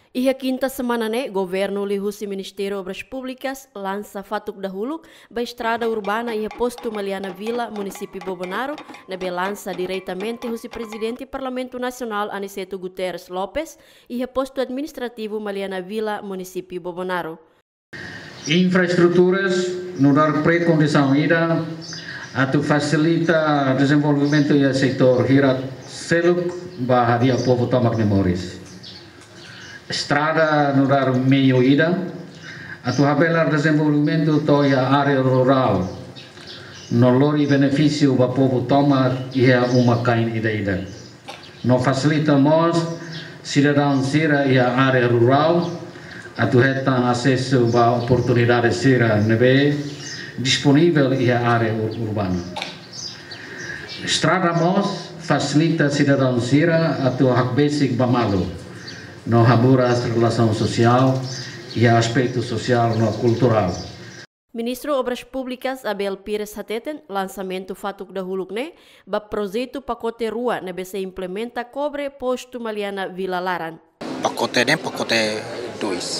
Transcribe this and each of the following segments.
E a quinta semana, governo lihusi Ministério Obras Públicas lança fatuk dahulu ba estrada urbana e posto Maliana Vila, município Bobonaro, nebe lança diretamente husi presidente do Parlamento Nacional Aniceto Guterres Lopes e posto administrativo Maliana Vila, município Bobonaro. Infraestruturas no dar pré-condição ida atu facilita desenvolvimento do setor hirat seluk ba dia povo tomak memórias. Estrada no dar meio ida atu habelar desenvolvimento toia área rural no lori benefício ba povo toma e uma kain ida. No facilita mos cidadão sira e a área rural atu heta acesso ba oportunidade sira nebe disponível e a área urbana. Estrada mos facilita cidadão sira atu hak basic ba malo no habura a relação social e aspecto social no cultural. Ministro Obras Públicas Abel Pires Hateten lançamento fatuk dahuluk ba projeto pacote rua nebe se implementa cobre posto Maliana Vila Laran. Pacote 2.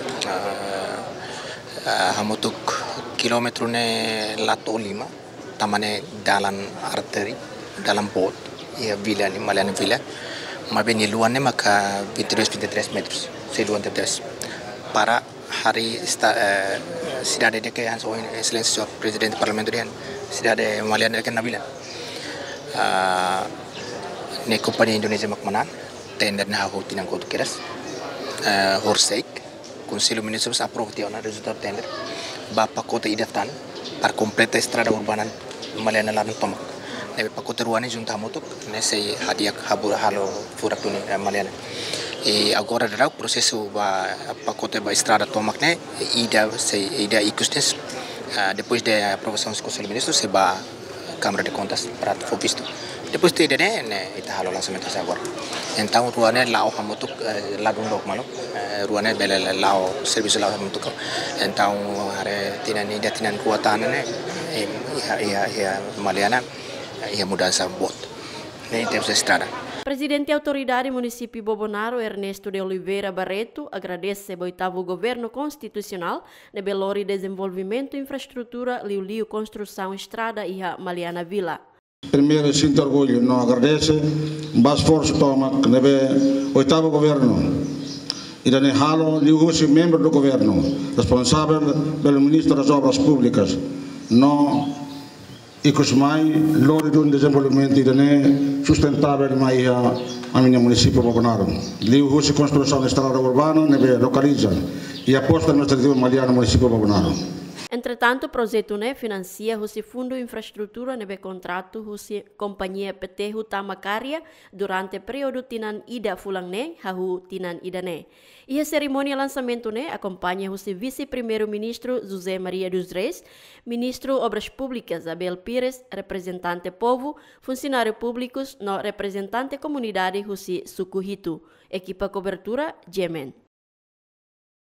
Hamutuk kilometro lato 5 tamane dalan arteri dalam pot ya vila ni Maliana Vila mabeni luan maka 23 metros seluan tetes para hari cidade de que anso excelência presidente parlamentar cidade Maliana de Nabila ne companhia Indonesia makmanan tender na ho tinang ko keras horsek Conselho Municipal aprova tiona resultado tender ba pacote idatan para completa estrada urbana Maliana Laran tomak ne pacote ruane junta motok nesse hadiak habur halo furakuni Maliana e agora dará o processo ba pacote ba estrada tomak ne ida icustes depois da aprovação do Conselho de Ministros se ba Câmara de Contas para for visto depois de né ita halo lançamento agora então ruane lao hamotuk ladung dok malo ruane bela lao serviço lao hamotuk então are tinan kuatan ne Maliana ia mudança bot nem temos estrada. Presidente da Autoridade Município Bobonaro, Ernesto de Oliveira Barreto, agradece ao 8º Governo Constitucional de Belori Desenvolvimento, Infraestrutura, Liu Construção, Estrada e a Maliana Vila. Primeiro, sinto orgulho, não agradece, mas esforço toma que o 8º Governo e da Nehalo, Liu membro do Governo, responsável pelo Ministro das Obras Públicas, não e que mai lori do desenvolvimento e sustentável mai a minha município Bobonaro. Liu construção da estrada urbana nebe localiza e aposta administrativa Maliana município Bobonaro. Entretanto, o projeto financia o Fundo Infraestrutura nebe contrato o companhia PT Tamacaria durante o período tinan ida fulang hahu tinan ida E a cerimônia lançamento acompanha o vice-primeiro-ministro José Maria dos Reis, ministro Obras Públicas Abel Pires, representante povo, funcionários públicos, no representante comunidade Sukuhitu, equipa cobertura Jemen.